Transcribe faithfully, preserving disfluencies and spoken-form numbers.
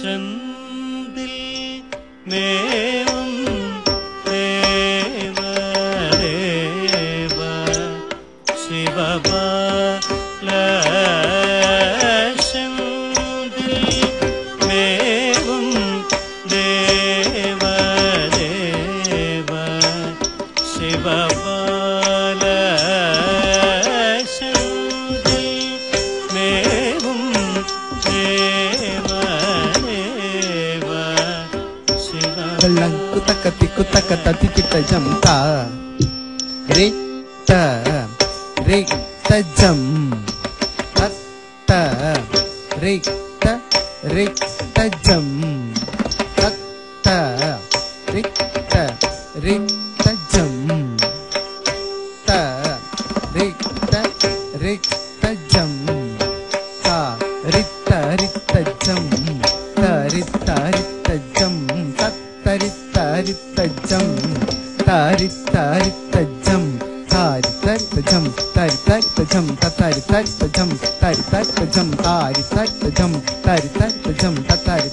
செந்தில் மேவும் தேவ தேவ சிவபால செந்தில் மேவும் தேவ தேவ சிவபால செந்தில் மேவும் தேவ தேவ Belang kutaka tikutaka tati kita jam ta Rita Rita jam Tata Rita Rita jam Tata Rita Rita jam Ta Rita Rita jam Ta Rita Rita jam Ta Rita Rita jam Tari tari tajam, tari tari tajam, tari tari tajam, tari tari tajam, tari tari tajam, tari tari tajam, tari tari tajam, tari tari tajam, tari